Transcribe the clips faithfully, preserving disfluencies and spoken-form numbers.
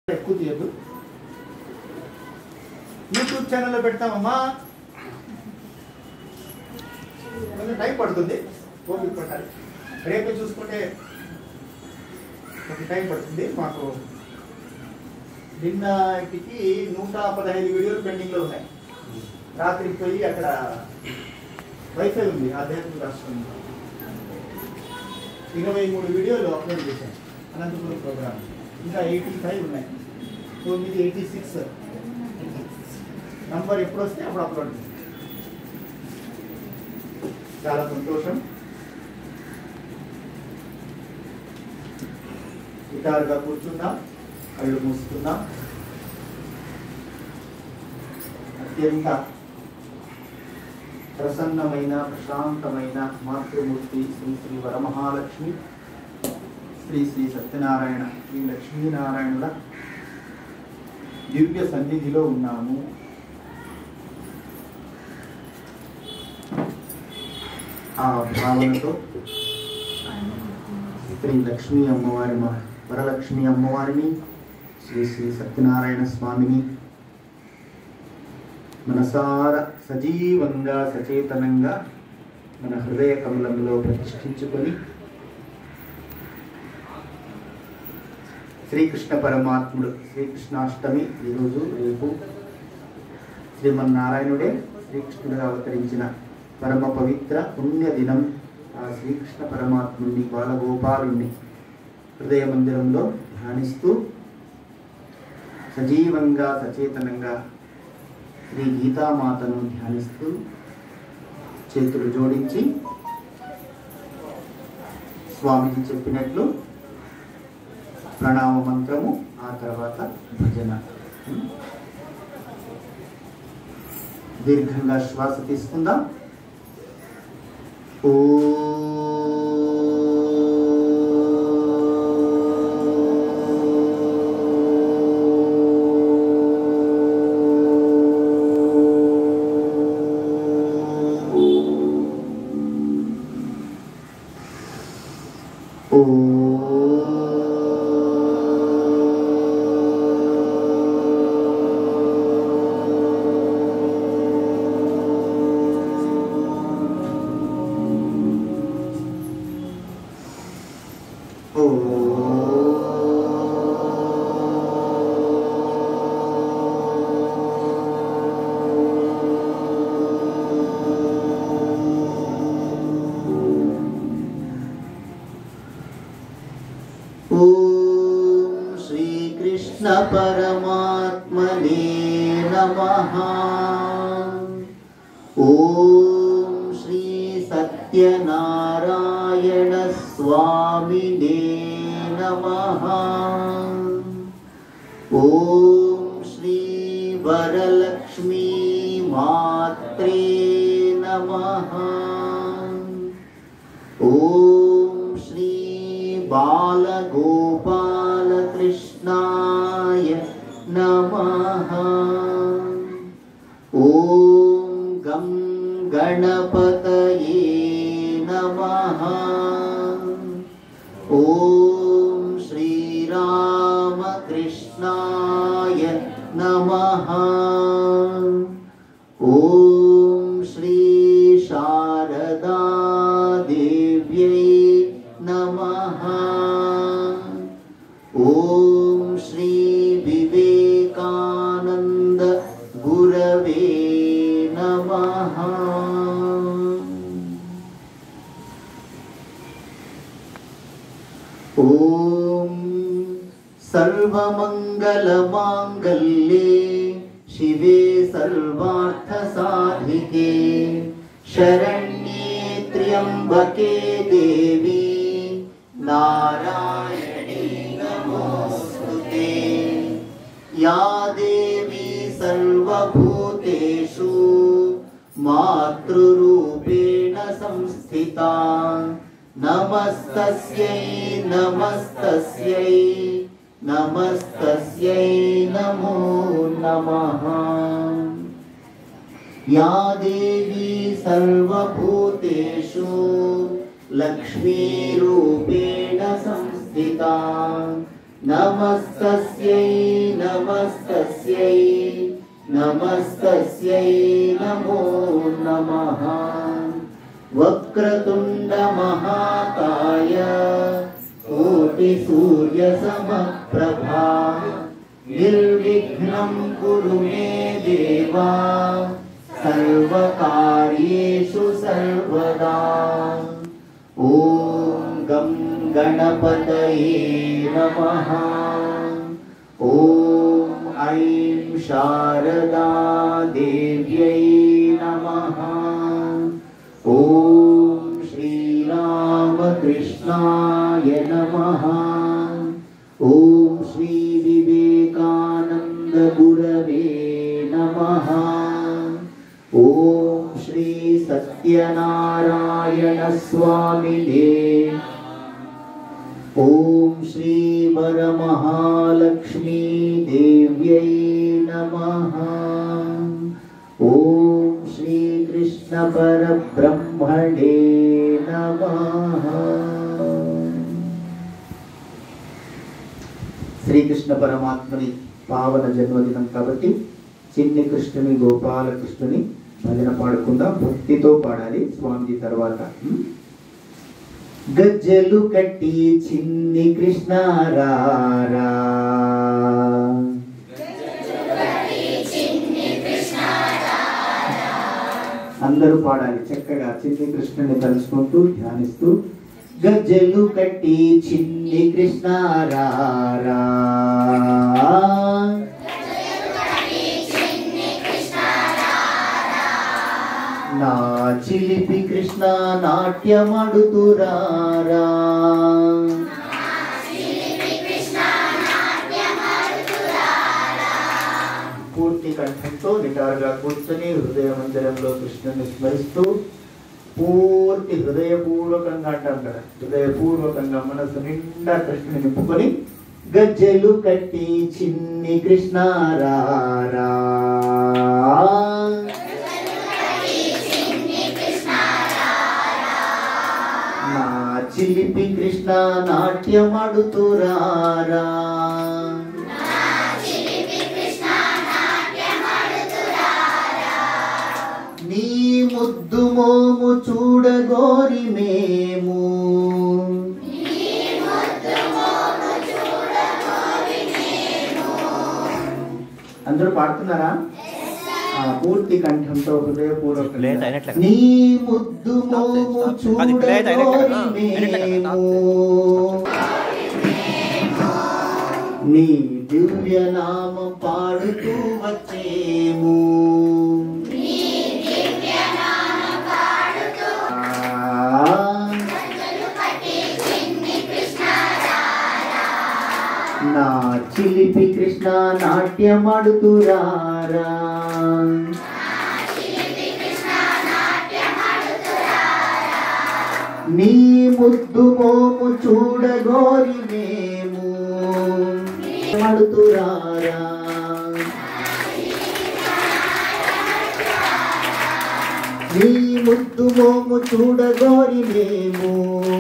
ఎక్కువ తీయదు. యూట్యూబ్ ఛానల్లో పెడతామమ్మా, కొంచెం టైం పడుతుంది, ఓపిక పట్టాలి. రేపు చూసుకుంటే కొంచెం టైం పడుతుంది. మాకు నిన్నటికి నూట పదహైదు వీడియోలు పెండింగ్లో ఉన్నాయి. రాత్రికి పోయి అక్కడ వైఫై ఉంది ఆధ్యాత్మిక రాష్ట్రం, ఇరవై మూడు వీడియోలు అప్లోడ్ చేశాను అనంతపురం ప్రోగ్రామ్. ఇంకా ఎయిటీ ఫైవ్ ఉన్నాయి, తొమ్మిది ఎయిటీ సిక్స్ నంబర్ ఎప్పుడు వస్తే అప్పుడు అప్లోడ్ చేస్తాను. చాలా సంతోషం. గిటారుగా కూర్చుందాం, కళ్ళు మూసుకుందాం. అత్యంత ప్రసన్నమైన ప్రశాంతమైన మాతృమూర్తి శ్రీ శ్రీ వరమహాలక్ష్మి, శ్రీ శ్రీ సత్యనారాయణ, శ్రీ లక్ష్మీనారాయణుల దివ్య సన్నిధిలో ఉన్నాము. ఆ భావనతో శ్రీ లక్ష్మీ అమ్మవారి వరలక్ష్మి అమ్మవారిని, శ్రీ శ్రీ సత్యనారాయణ స్వామిని మనసార సజీవంగా సచేతనంగా మన హృదయ కమలంలో ప్రతిష్ఠించుకొని శ్రీకృష్ణ పరమాత్ముడు శ్రీకృష్ణాష్టమి ఈరోజు రేపు శ్రీమన్నారాయణుడే శ్రీకృష్ణుడిగా అవతరించిన పరమ పవిత్ర పుణ్య దినం. ఆ శ్రీకృష్ణ పరమాత్ముడిని బాలగోపాలుణ్ణి హృదయ మందిరంలో ధ్యానిస్తూ సజీవంగా సచేతనంగా శ్రీ గీతామాతను ధ్యానిస్తూ చేతులు జోడించి స్వామిజీ చెప్పినట్లు ప్రణామ మంత్రము, ఆ తర్వాత భజన. దీర్ఘంగా శ్వాస తీసుకుందాం. ఓ परमात्मने नमः। ओम श्री सत्यनारायण स्वामिने नमः। ओम श्री वरलक्ष्मी मात्रे नमः। ओम श्री बालगोपाल कृष्णाय नमः। ओम गं गणपतये नमः। ओम श्री रामकृष्णाय नमः। ओम श्री शारदा देव्यै नमः। ओम श्री विवेकानंद गुरवे नमः। ओम सर्वमंगलमांगल्ये शिवे सर्वार्थसाधिके शरण्ये त्र्यंबके देवी नारायणी नमोस्तुते। या देवी सर्वभूतेषु मातृरूपेण संस्थिता नमस्तस्यै नमस्तस्यै नमस्तस्यै नमो नमः। या देवी सर्वभूतेषु लक्ष्मीरूपेण संस्थिता నమస్తస్యై నమస్తస్యై నమస్తస్యై నమో నమః. వక్రతుండ మహాకాయ కోటి సూర్య సమప్రభా నిర్విఘ్నం కురు మే దేవా సర్వకార్యేషు సర్వదా. ఓం గం గణపతయే నమః. ఓం ఐం శారదా దేవ్యై నమః. ఓం శ్రీరామకృష్ణాయ నమః. ఓం శ్రీ వివేకానంద గురవే నమః. ఓం శ్రీ సత్యనారాయణ స్వామినే. ఓం శ్రీ వరమహాలక్ష్మీ దేవ్యై నమః. ఓం శ్రీ కృష్ణ పరబ్రహ్మణే నమః. శ్రీకృష్ణ పరమాత్మని పావన జన్మదినం కాబట్టి చిన్ని కృష్ణుని గోపాలకృష్ణుని భజన పాడకుండా భక్తితో పాడాలి. స్వామిజీ తర్వాత గజ్జలు కట్టి చిన్ని కృష్ణ రారా, అందరూ పాడాలి చక్కగా చిన్ని కృష్ణుని తలుచుకుంటూ ధ్యానిస్తూ. గజ్జలు కట్టి చిన్ని కృష్ణ రారా, నా చిలిపి కృష్ణ నాట్యమడుతురారా. పూర్తి కంఠంతో నిటారుగా కూర్చొని హృదయ మందిరంలో కృష్ణుని స్మరిస్తూ పూర్తి హృదయపూర్వకంగా అంటాం కదా, హృదయపూర్వకంగా మనసు నిండా కృష్ణుని నింపుకొని గజ్జెలు కట్టి చిన్ని కృష్ణ రారా, నా చిలిపి కృష్ణ నాట్యమడుతురారా. నీ ముద్దు మోము చూడగోరి మేము, అందరూ పాడుతున్నారా? పూర్తి కంఠంతో హృదయపూర్వక నీ ముద్దు మోము చూడగోరి మేము, నీ దివ్య నామం పాడుతూ వచ్చేము. నా చిలిపి కృష్ణ నాట్యమడుతురారా, నీ ముద్దు మోము చూడగోరి మేము మడుతురారా. నీ ముద్దు మోము చూడగోరి మేము,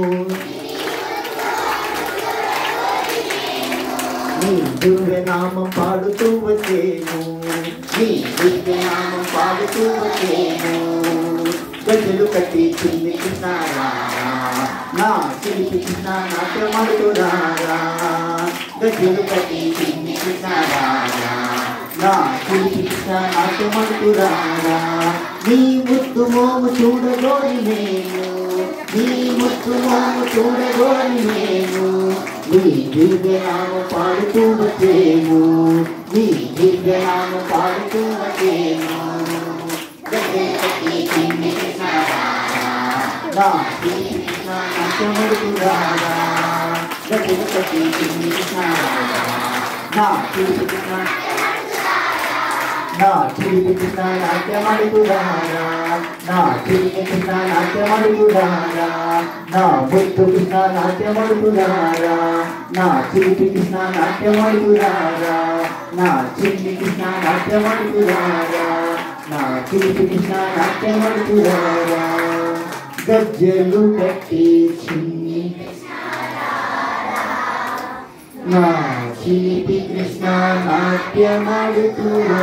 నీ దివ్య నామం పాడుతూ వచ్చేము, నీ దివ్య నామం పాడుతూ వచ్చేము. గజ్జలు కట్టి చిన్ని కృష్ణ రారా, నా చిలిపి కృష్ణ నాట్యమడుతురారా. గజ్జలు కట్టి చిన్ని కృష్ణ రారా, నా చిలిపి కృష్ణ నాట్యమడుతురారా. నీ ముద్దు మోము చూడగోరి మేము, నీ ముద్దు మోము చూడగోరి మేము, నీ దివ్య నామం పాడుతూ వచ్చేము, నీ దివ్య నామం పాడుతూ వచ్చేము. గజ్జలు కట్టి చిన్ని కృష్ణ రారా, నా చిలిపి కృష్ణ నాట్యమడుతురారా. గజ్జలు కట్టి చిన్ని కృష్ణ రారా, నా చిలిపి కృష్ణ నా చిలిపి కృష్ణ నాట్యమడుతురారా, నా చిలిపి కృష్ణ నాట్యమడుతురారా. నా ముద్దు కృష్ణ నాట్యమడుతురారా, నా చిలిపి కృష్ణ నాట్యమడుతురారా. నా చిలిపి కృష్ణ నాట్యమడుతురారా, నా చిలిపి కృష్ణ నాట్యమడుతురారా. గజ్జలు కట్టి చిన్ని నా చిలిపి కృష్ణ నాట్యమాడుతురా.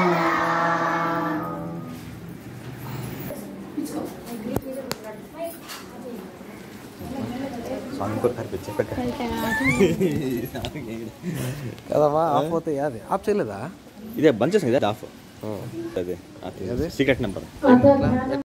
కదమ్మా ఆఫ్ అవుతాయి. అది ఆఫ్ చేయలేదా? ఇదే బంద్ చేసాను, ఇదే ఆఫ్. అదే సీక్రెట్ నెంబర్.